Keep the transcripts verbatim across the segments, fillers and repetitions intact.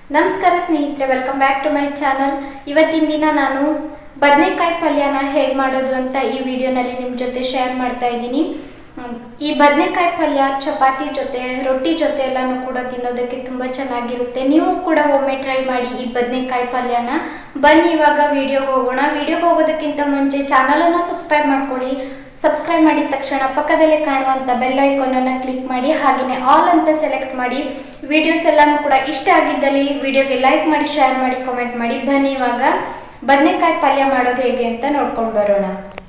ನಮಸ್ಕಾರ ಸ್ನೇಹಿತರೆ, welcome back to my channel. ಇವತ್ತಿನ ದಿನ ನಾನು ಬದನೆಕಾಯಿ ಪಲ್ಯನ ಹೇಗೆ ಮಾಡೋದು ಅಂತ ಈ ವಿಡಿಯೋನಲ್ಲಿ ನಿಮ್ಮ ಜೊತೆ ಶೇರ್ ಮಾಡ್ತಾ ಇದ್ದೀನಿ. ಈ ಬದನೆಕಾಯಿ ಪಲ್ಯ ಚಪಾತಿ ಜೊತೆ, ರೊಟ್ಟಿ ಜೊತೆ ಎಲ್ಲಾನು ಕೂಡ ತಿನ್ನೋದಕ್ಕೆ ತುಂಬ ಚೆನ್ನಾಗಿರುತ್ತೆ. ನೀವು ಕೂಡ ಒಮ್ಮೆ ಟ್ರೈ ಮಾಡಿ ಈ ಬದನೆಕಾಯಿ ಪಲ್ಯನ. ಬನ್ನಿ ಇವಾಗ ವಿಡಿಯೋಗೆ ಹೋಗೋಣ. ವಿಡಿಯೋಗೆ ಹೋಗೋದಕ್ಕಿಂತ ಮುಂಚೆ ಚಾನಲನ್ನು ಸಬ್ಸ್ಕ್ರೈಬ್ ಮಾಡ್ಕೊಳ್ಳಿ. ಸಬ್ಸ್ಕ್ರೈಬ್ ಮಾಡಿದ ತಕ್ಷಣ ಪಕ್ಕದಲ್ಲೇ ಕಾಣುವಂಥ ಬೆಲ್ ಐಕಾನನ್ನು ಕ್ಲಿಕ್ ಮಾಡಿ, ಹಾಗೆಯೇ ಆಲ್ ಅಂತ ಸೆಲೆಕ್ಟ್ ಮಾಡಿ. ವಿಡಿಯೋಸ್ ಎಲ್ಲಾನು ಕೂಡ ಇಷ್ಟ ಆಗಿದ್ದಲ್ಲಿ ವಿಡಿಯೋಗೆ ಲೈಕ್ ಮಾಡಿ, ಶೇರ್ ಮಾಡಿ, ಕಾಮೆಂಟ್ ಮಾಡಿ. ಬನ್ನಿ ಇವಾಗ ಬದನೆಕಾಯಿ ಪಲ್ಯ ಮಾಡೋದು ಹೇಗೆ ಅಂತ ನೋಡ್ಕೊಂಡು ಬರೋಣ.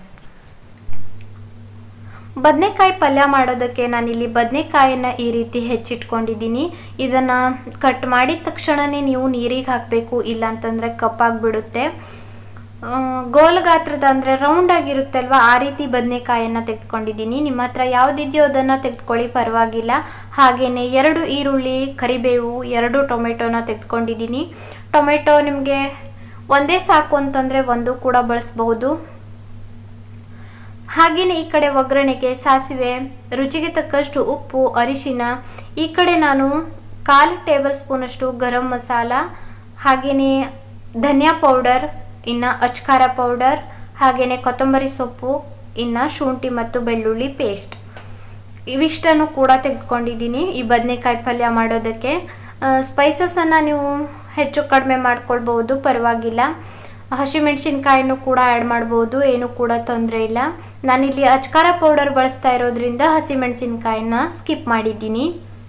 ಬದನೆಕಾಯಿ ಪಲ್ಯ ಮಾಡೋದಕ್ಕೆ ನಾನಿಲ್ಲಿ ಬದನೆಕಾಯಿನ ಈ ರೀತಿ ಹೆಚ್ಚಿಟ್ಕೊಂಡಿದ್ದೀನಿ. ಇದನ್ನು ಕಟ್ ಮಾಡಿದ ತಕ್ಷಣವೇ ನೀವು ನೀರಿಗೆ ಹಾಕಬೇಕು, ಇಲ್ಲ ಅಂತಂದರೆ ಕಪ್ಪಾಗಿಬಿಡುತ್ತೆ. ಗೋಲ್ ಗಾತ್ರದ ಅಂದರೆ ರೌಂಡ್ ಆಗಿರುತ್ತೆ ಅಲ್ವಾ, ಆ ರೀತಿ ಬದನೆಕಾಯನ್ನು ತೆಗೆದುಕೊಂಡಿದ್ದೀನಿ. ನಿಮ್ಮ ಹತ್ರ ಯಾವುದಿದೆಯೋ ಅದನ್ನು ತೆಗೆದುಕೊಳ್ಳಿ, ಪರವಾಗಿಲ್ಲ. ಹಾಗೆಯೇ ಎರಡು ಈರುಳ್ಳಿ, ಕರಿಬೇವು, ಎರಡು ಟೊಮೆಟೊನ ತೆಗೆದುಕೊಂಡಿದ್ದೀನಿ. ಟೊಮೆಟೊ ನಿಮಗೆ ಒಂದೇ ಸಾಕು ಅಂತಂದರೆ ಒಂದು ಕೂಡ ಬಳಸ್ಬಹುದು. ಹಾಗೆಯೇ ಈ ಕಡೆ ಒಗ್ಗರಣೆಗೆ ಸಾಸಿವೆ, ರುಚಿಗೆ ತಕ್ಕಷ್ಟು ಉಪ್ಪು, ಅರಿಶಿನ. ಈ ಕಡೆ ನಾನು ಕಾಲು ಟೇಬಲ್ ಸ್ಪೂನಷ್ಟು ಗರಂ ಮಸಾಲ, ಹಾಗೆಯೇ ಧನಿಯಾ ಪೌಡರ್, ಇನ್ನು ಅಚ್ಕಾರ ಪೌಡರ್, ಹಾಗೆಯೇ ಕೊತ್ತಂಬರಿ ಸೊಪ್ಪು, ಇನ್ನು ಶುಂಠಿ ಮತ್ತು ಬೆಳ್ಳುಳ್ಳಿ ಪೇಸ್ಟ್, ಇವಿಷ್ಟನ್ನು ಕೂಡ ತೆಗೆದುಕೊಂಡಿದ್ದೀನಿ ಈ ಬದನೆಕಾಯಿ ಪಲ್ಯ ಮಾಡೋದಕ್ಕೆ. ಸ್ಪೈಸಸನ್ನು ನೀವು ಹೆಚ್ಚು ಕಡಿಮೆ ಮಾಡ್ಕೊಳ್ಬೋದು, ಪರವಾಗಿಲ್ಲ. ಹಸಿಮೆಣಸಿನ್ಕಾಯಿನೂ ಕೂಡ ಆ್ಯಡ್ ಮಾಡ್ಬೋದು, ಏನೂ ಕೂಡ ತೊಂದರೆ ಇಲ್ಲ. ನಾನಿಲ್ಲಿ ಅಚ್ಕಾರ ಪೌಡರ್ ಬಳಸ್ತಾ ಇರೋದ್ರಿಂದ ಹಸಿಮೆಣಸಿನ್ಕಾಯಿನ ಸ್ಕಿಪ್ ಮಾಡಿದ್ದೀನಿ.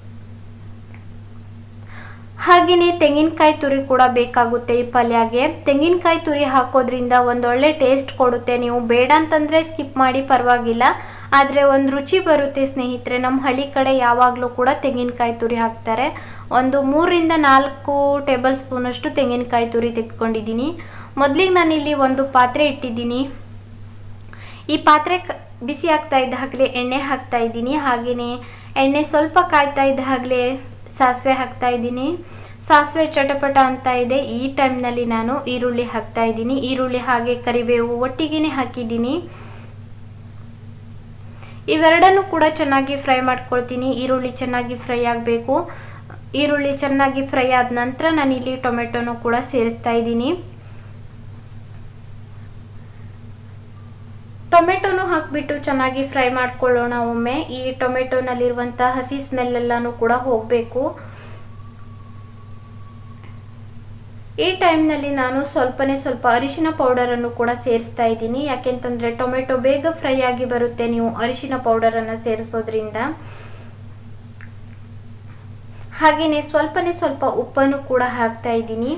ಹಾಗೆಯೇ ತೆಂಗಿನಕಾಯಿ ತುರಿ ಕೂಡ ಬೇಕಾಗುತ್ತೆ ಈ ಪಲ್ಯಗೆ. ತೆಂಗಿನಕಾಯಿ ತುರಿ ಹಾಕೋದ್ರಿಂದ ಒಂದೊಳ್ಳೆ ಟೇಸ್ಟ್ ಕೊಡುತ್ತೆ. ನೀವು ಬೇಡ ಅಂತಂದರೆ ಸ್ಕಿಪ್ ಮಾಡಿ, ಪರವಾಗಿಲ್ಲ. ಆದರೆ ಒಂದು ರುಚಿ ಬರುತ್ತೆ ಸ್ನೇಹಿತರೆ. ನಮ್ಮ ಹಳ್ಳಿ ಕಡೆ ಯಾವಾಗಲೂ ಕೂಡ ತೆಂಗಿನಕಾಯಿ ತುರಿ ಹಾಕ್ತಾರೆ. ಒಂದು ಮೂರರಿಂದ ನಾಲ್ಕು ಟೇಬಲ್ ಸ್ಪೂನಷ್ಟು ತೆಂಗಿನಕಾಯಿ ತುರಿ ತೆಗೆದುಕೊಂಡಿದ್ದೀನಿ. ಮೊದಲಿಗೆ ನಾನಿಲ್ಲಿ ಒಂದು ಪಾತ್ರೆ ಇಟ್ಟಿದ್ದೀನಿ. ಈ ಪಾತ್ರೆ ಬಿಸಿ ಆಗ್ತಾ ಇದ್ದ ಹಾಗಲೇ ಎಣ್ಣೆ ಹಾಕ್ತಾ ಇದ್ದೀನಿ. ಹಾಗೆಯೇ ಎಣ್ಣೆ ಸ್ವಲ್ಪ ಕಾಯ್ತಾ ಇದ್ದ ಹಾಗಲೇ ಸಾಸಿವೆ ಹಾಕ್ತಾ ಇದ್ದೀನಿ. ಸಾಸಿವೆ ಚಟಪಟ ಅಂತ ಇದೆ. ಈ ಟೈಮ್ನಲ್ಲಿ ನಾನು ಈರುಳ್ಳಿ ಹಾಕ್ತಾ ಇದ್ದೀನಿ. ಈರುಳ್ಳಿ ಹಾಗೆ ಕರಿಬೇವು ಒಟ್ಟಿಗೆ ಹಾಕಿದ್ದೀನಿ. ಇವೆರಡನ್ನು ಕೂಡ ಚೆನ್ನಾಗಿ ಫ್ರೈ ಮಾಡ್ಕೊಳ್ತೀನಿ. ಈರುಳ್ಳಿ ಚೆನ್ನಾಗಿ ಫ್ರೈ ಆಗಬೇಕು. ಈರುಳ್ಳಿ ಚೆನ್ನಾಗಿ ಫ್ರೈ ಆದ ನಂತರ ನಾನು ಇಲ್ಲಿ ಟೊಮೆಟೊನು ಕೂಡ ಸೇರಿಸ್ತಾ ಇದ್ದೀನಿ. ಟೊಮೆಟೊನು ಹಾಕಿಬಿಟ್ಟು ಚೆನ್ನಾಗಿ ಫ್ರೈ ಮಾಡ್ಕೊಳ್ಳೋಣ ಒಮ್ಮೆ. ಈ ಟೊಮೆಟೊನಲ್ಲಿರುವಂಥ ಹಸಿ ಸ್ಮೆಲ್ ಎಲ್ಲಾನು ಕೂಡ ಹೋಗಬೇಕು. ಈ ಟೈಮ್ನಲ್ಲಿ ನಾನು ಸ್ವಲ್ಪನೇ ಸ್ವಲ್ಪ ಅರಿಶಿನ ಪೌಡರನ್ನು ಕೂಡ ಸೇರಿಸ್ತಾ ಇದ್ದೀನಿ. ಯಾಕೆಂತಂದರೆ ಟೊಮೆಟೊ ಬೇಗ ಫ್ರೈ ಆಗಿ ಬರುತ್ತೆ ನೀವು ಅರಿಶಿನ ಪೌಡರನ್ನು ಸೇರಿಸೋದ್ರಿಂದ. ಹಾಗೆಯೇ ಸ್ವಲ್ಪನೇ ಸ್ವಲ್ಪ ಉಪ್ಪನ್ನು ಕೂಡ ಹಾಕ್ತಾ ಇದ್ದೀನಿ.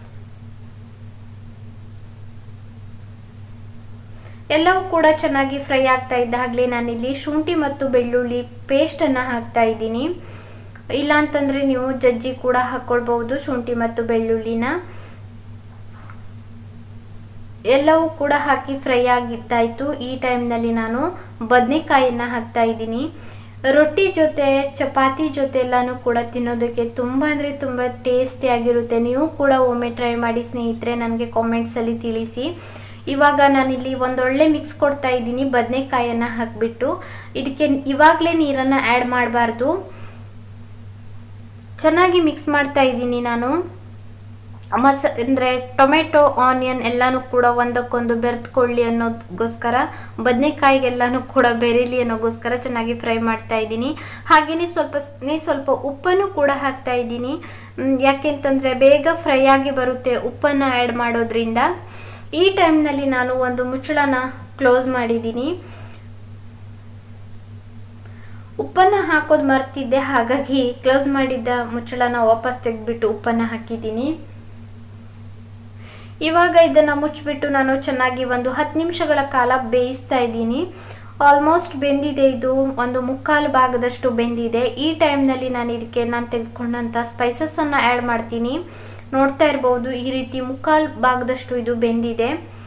ಎಲ್ಲವೂ ಕೂಡ ಚೆನ್ನಾಗಿ ಫ್ರೈ ಆಗ್ತಾ ಇದ್ದ ಹಾಗಲೇ ನಾನಿಲ್ಲಿ ಶುಂಠಿ ಮತ್ತು ಬೆಳ್ಳುಳ್ಳಿ ಪೇಸ್ಟನ್ನು ಹಾಕ್ತಾ ಇದ್ದೀನಿ. ಇಲ್ಲ ಅಂತಂದರೆ ನೀವು ಜಜ್ಜಿ ಕೂಡ ಹಾಕ್ಕೊಳ್ಬಹುದು ಶುಂಠಿ ಮತ್ತು ಬೆಳ್ಳುಳ್ಳಿನ. ಎಲ್ಲವೂ ಕೂಡ ಹಾಕಿ ಫ್ರೈ ಆಗಿದ್ದಾಯಿತು. ಈ ಟೈಮ್ನಲ್ಲಿ ನಾನು ಬದನೆಕಾಯಿನ ಹಾಕ್ತಾ ಇದ್ದೀನಿ. ರೊಟ್ಟಿ ಜೊತೆ, ಚಪಾತಿ ಜೊತೆ ಎಲ್ಲನೂ ಕೂಡ ತಿನ್ನೋದಕ್ಕೆ ತುಂಬ ಅಂದರೆ ತುಂಬ ಟೇಸ್ಟಿಯಾಗಿರುತ್ತೆ. ನೀವು ಕೂಡ ಒಮ್ಮೆ ಟ್ರೈ ಮಾಡಿ ಸ್ನೇಹಿತರೆ, ನನಗೆ ಕಾಮೆಂಟ್ಸಲ್ಲಿ ತಿಳಿಸಿ. ಇವಾಗ ನಾನಿಲ್ಲಿ ಒಂದೊಳ್ಳೆ ಮಿಕ್ಸ್ ಕೊಡ್ತಾ ಇದ್ದೀನಿ ಬದನೆಕಾಯನ್ನು ಹಾಕಿಬಿಟ್ಟು. ಇದಕ್ಕೆ ಇವಾಗಲೇ ನೀರನ್ನು ಆ್ಯಡ್ ಮಾಡಬಾರ್ದು. ಚೆನ್ನಾಗಿ ಮಿಕ್ಸ್ ಮಾಡ್ತಾ ಇದ್ದೀನಿ ನಾನು. ಮಸ ಅಂದರೆ ಟೊಮೆಟೊ, ಆನಿಯನ್ ಎಲ್ಲನೂ ಕೂಡ ಒಂದಕ್ಕೊಂದು ಬೆರೆತ್ಕೊಳ್ಳಿ ಅನ್ನೋದಕ್ಕೋಸ್ಕರ, ಬದನೆಕಾಯಿಗೆಲ್ಲನೂ ಕೂಡ ಬೆರೀಲಿ ಅನ್ನೋಗೋಸ್ಕರ ಚೆನ್ನಾಗಿ ಫ್ರೈ ಮಾಡ್ತಾ ಇದ್ದೀನಿ. ಹಾಗೆಯೇ ಸ್ವಲ್ಪ ಸ್ವಲ್ಪ ಉಪ್ಪನ್ನು ಕೂಡ ಹಾಕ್ತಾ ಇದ್ದೀನಿ. ಯಾಕೆಂತಂದರೆ ಬೇಗ ಫ್ರೈ ಆಗಿ ಬರುತ್ತೆ ಉಪ್ಪನ್ನು ಆ್ಯಡ್ ಮಾಡೋದ್ರಿಂದ. ಈ ಟೈಮ್ನಲ್ಲಿ ನಾನು ಒಂದು ಮುಚ್ಚಳನ ಕ್ಲೋಸ್ ಮಾಡಿದ್ದೀನಿ. ಉಪ್ಪನ್ನು ಹಾಕೋದು ಮರ್ತಿದ್ದೆ, ಹಾಗಾಗಿ ಕ್ಲೋಸ್ ಮಾಡಿದ್ದ ಮುಚ್ಚಳನ ವಾಪಸ್ ತೆಗೆದ್ಬಿಟ್ಟು ಉಪ್ಪನ್ನು ಹಾಕಿದ್ದೀನಿ. ಇವಾಗ ಇದನ್ನು ಮುಚ್ಚಿಬಿಟ್ಟು ನಾನು ಚೆನ್ನಾಗಿ ಒಂದು ಹತ್ತು ನಿಮಿಷಗಳ ಕಾಲ ಬೇಯಿಸ್ತಾ ಇದ್ದೀನಿ. ಆಲ್ಮೋಸ್ಟ್ ಬೆಂದಿದೆ, ಇದು ಒಂದು ಮುಕ್ಕಾಲು ಭಾಗದಷ್ಟು ಬೆಂದಿದೆ. ಈ ಟೈಮ್ನಲ್ಲಿ ನಾನು ಇದಕ್ಕೆ ನಾನು ತೆಗೆದುಕೊಂಡಂಥ ಸ್ಪೈಸಸನ್ನು ಆ್ಯಡ್ ಮಾಡ್ತೀನಿ. ನೋಡ್ತಾ ಇರ್ಬೋದು, ಈ ರೀತಿ ಮುಕ್ಕಾಲು ಭಾಗದಷ್ಟು ಇದು ಬೆಂದಿದೆ.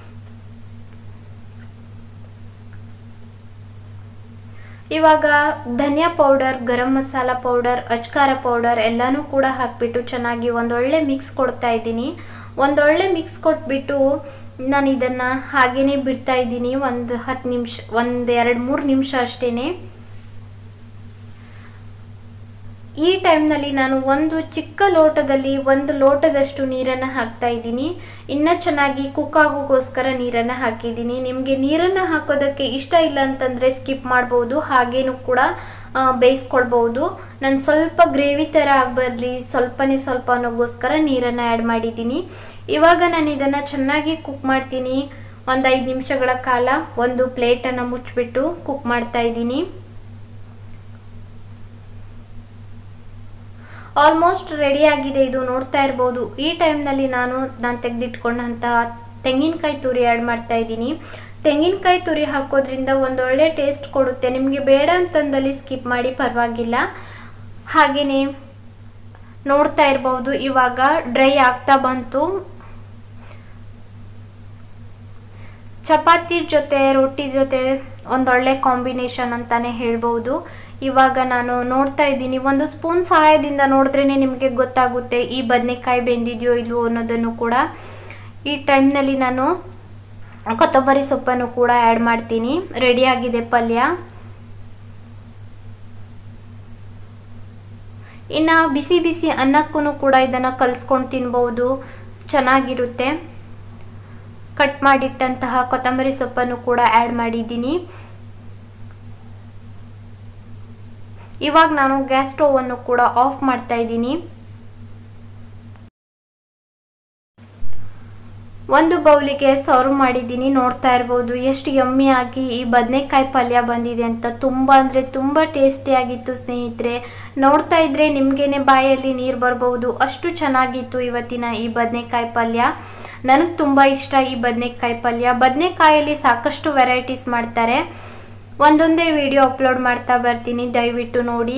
ಇವಾಗ ಧನಿಯಾ ಪೌಡರ್, ಗರಂ ಮಸಾಲ ಪೌಡರ್, ಅಚ್ಕಾರ ಪೌಡರ್ ಎಲ್ಲನೂ ಕೂಡ ಹಾಕಿಬಿಟ್ಟು ಚೆನ್ನಾಗಿ ಒಂದೊಳ್ಳೆ ಮಿಕ್ಸ್ ಕೊಡ್ತಾ ಇದ್ದೀನಿ. ಒಂದೊಳ್ಳೆ ಮಿಕ್ಸ್ ಕೊಟ್ಬಿಟ್ಟು ನಾನು ಇದನ್ನು ಹಾಗೇ ಬಿಡ್ತಾ ಇದ್ದೀನಿ ಒಂದು ಹತ್ತು ನಿಮಿಷ, ಒಂದು ಎರಡು ಮೂರು ನಿಮಿಷ ಅಷ್ಟೇ. ಈ ಟೈಮ್ನಲ್ಲಿ ನಾನು ಒಂದು ಚಿಕ್ಕ ಲೋಟದಲ್ಲಿ ಒಂದು ಲೋಟದಷ್ಟು ನೀರನ್ನು ಹಾಕ್ತಾ ಇದ್ದೀನಿ. ಇನ್ನೂ ಚೆನ್ನಾಗಿ ಕುಕ್ ಆಗೋಕ್ಕೋಸ್ಕರ ನೀರನ್ನು ಹಾಕಿದ್ದೀನಿ. ನಿಮಗೆ ನೀರನ್ನು ಹಾಕೋದಕ್ಕೆ ಇಷ್ಟ ಇಲ್ಲ ಅಂತಂದರೆ ಸ್ಕಿಪ್ ಮಾಡ್ಬೋದು, ಹಾಗೇನೂ ಕೂಡ ಬೇಯಿಸ್ಕೊಳ್ಬೋದು. ನಾನು ಸ್ವಲ್ಪ ಗ್ರೇವಿ ಥರ ಆಗಬಾರ್ದು, ಸ್ವಲ್ಪನೇ ಸ್ವಲ್ಪ ಅನ್ನೋಗೋಸ್ಕರ ನೀರನ್ನು ಆ್ಯಡ್ ಮಾಡಿದ್ದೀನಿ. ಇವಾಗ ನಾನು ಇದನ್ನು ಚೆನ್ನಾಗಿ ಕುಕ್ ಮಾಡ್ತೀನಿ. ಒಂದು ಐದು ನಿಮಿಷಗಳ ಕಾಲ ಒಂದು ಪ್ಲೇಟನ್ನು ಮುಚ್ಚಿಬಿಟ್ಟು ಕುಕ್ ಮಾಡ್ತಾ ಇದ್ದೀನಿ. ಆಲ್ಮೋಸ್ಟ್ ರೆಡಿ ಆಗಿದೆ ಇದು, ನೋಡ್ತಾ ಇರ್ಬೋದು. ಈ ಟೈಮ್ನಲ್ಲಿ ನಾನು ನಾನು ತೆಗೆದಿಟ್ಕೊಂಡಂಥ ತೆಂಗಿನಕಾಯಿ ತುರಿ ಆ್ಯಡ್ ಮಾಡ್ತಾ ಇದ್ದೀನಿ. ತೆಂಗಿನಕಾಯಿ ತುರಿ ಹಾಕೋದ್ರಿಂದ ಒಂದೊಳ್ಳೆ ಟೇಸ್ಟ್ ಕೊಡುತ್ತೆ. ನಿಮಗೆ ಬೇಡ ಅಂತಂದಲ್ಲಿ ಸ್ಕಿಪ್ ಮಾಡಿ, ಪರವಾಗಿಲ್ಲ. ಹಾಗೆಯೇ ನೋಡ್ತಾ ಇರ್ಬೋದು, ಇವಾಗ ಡ್ರೈ ಆಗ್ತಾ ಬಂತು. ಚಪಾತಿ ಜೊತೆ ರೊಟ್ಟಿ ಜೊತೆ ಒಂದೊಳ್ಳೆ ಕಾಂಬಿನೇಷನ್ ಅಂತಾನೆ ಹೇಳ್ಬೋದು. ಇವಾಗ ನಾನು ನೋಡ್ತಾ ಇದ್ದೀನಿ, ಒಂದು ಸ್ಪೂನ್ ಸಹಾಯದಿಂದ ನೋಡಿದ್ರೇ ನಿಮಗೆ ಗೊತ್ತಾಗುತ್ತೆ ಈ ಬದನೆಕಾಯಿ ಬೆಂದಿದೆಯೋ ಇಲ್ವೋ ಅನ್ನೋದನ್ನು ಕೂಡ. ಈ ಟೈಮ್ನಲ್ಲಿ ನಾನು ಕೊತ್ತಂಬರಿ ಸೊಪ್ಪನ್ನು ಕೂಡ ಆ್ಯಡ್ ಮಾಡ್ತೀನಿ. ರೆಡಿಯಾಗಿದೆ ಪಲ್ಯ. ಇನ್ನು ಬಿಸಿ ಬಿಸಿ ಅನ್ನಕ್ಕೂ ಕೂಡ ಇದನ್ನು ಕಲಿಸ್ಕೊಂಡು ತಿನ್ಬೋದು, ಚೆನ್ನಾಗಿರುತ್ತೆ. ಕಟ್ ಮಾಡಿಟ್ಟಂತಹ ಕೊತ್ತಂಬರಿ ಸೊಪ್ಪನ್ನು ಕೂಡ ಆ್ಯಡ್ ಮಾಡಿದ್ದೀನಿ. ಇವಾಗ ನಾನು ಗ್ಯಾಸ್ ಸ್ಟವ್ ಅನ್ನು ಕೂಡ ಆಫ್ ಮಾಡ್ತಾ ಇದ್ದೀನಿ. ಒಂದು ಬೌಲಿಗೆ ಸರ್ವ್ ಮಾಡಿದ್ದೀನಿ. ನೋಡ್ತಾ ಇರ್ಬೋದು ಎಷ್ಟು ಯಮ್ಮಿ ಆಗಿ ಈ ಬದನೆಕಾಯಿ ಪಲ್ಯ ಬಂದಿದೆ ಅಂತ. ತುಂಬ ಅಂದರೆ ತುಂಬ ಟೇಸ್ಟಿಯಾಗಿತ್ತು ಸ್ನೇಹಿತರೆ. ನೋಡ್ತಾ ಇದ್ರೆ ನಿಮಗೇನೆ ಬಾಯಲ್ಲಿ ನೀರು ಬರ್ಬೋದು, ಅಷ್ಟು ಚೆನ್ನಾಗಿತ್ತು ಇವತ್ತಿನ ಈ ಬದನೆಕಾಯಿ ಪಲ್ಯ. ನನಗೆ ತುಂಬ ಇಷ್ಟ ಈ ಬದನೆಕಾಯಿ ಪಲ್ಯ. ಬದನೆಕಾಯಲ್ಲಿ ಸಾಕಷ್ಟು ವೆರೈಟೀಸ್ ಮಾಡ್ತಾರೆ, ಒಂದೊಂದೇ ವಿಡಿಯೋ ಅಪ್ಲೋಡ್ ಮಾಡ್ತಾ ಬರ್ತೀನಿ, ದಯವಿಟ್ಟು ನೋಡಿ.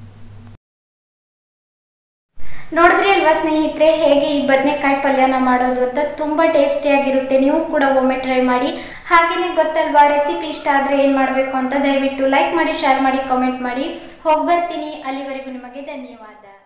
ನೋಡಿದ್ರಿ ಅಲ್ವಾ ಸ್ನೇಹಿತರೆ ಹೇಗೆ ಈ ಬದನೆಕಾಯಿ ಪಲ್ಯನ ಮಾಡೋದು ಅಂತ. ತುಂಬ ಟೇಸ್ಟಿಯಾಗಿರುತ್ತೆ, ನೀವು ಕೂಡ ಒಮ್ಮೆ ಟ್ರೈ ಮಾಡಿ. ಹಾಗೆಯೇ ಗೊತ್ತಲ್ವಾ ರೆಸಿಪಿ ಇಷ್ಟ ಆದರೆ ಏನು ಮಾಡಬೇಕು ಅಂತ. ದಯವಿಟ್ಟು ಲೈಕ್ ಮಾಡಿ, ಶೇರ್ ಮಾಡಿ, ಕಾಮೆಂಟ್ ಮಾಡಿ. ಹೋಗಿ ಬರ್ತೀನಿ. ಅಲ್ಲಿವರೆಗೂ ನಿಮಗೆ ಧನ್ಯವಾದ.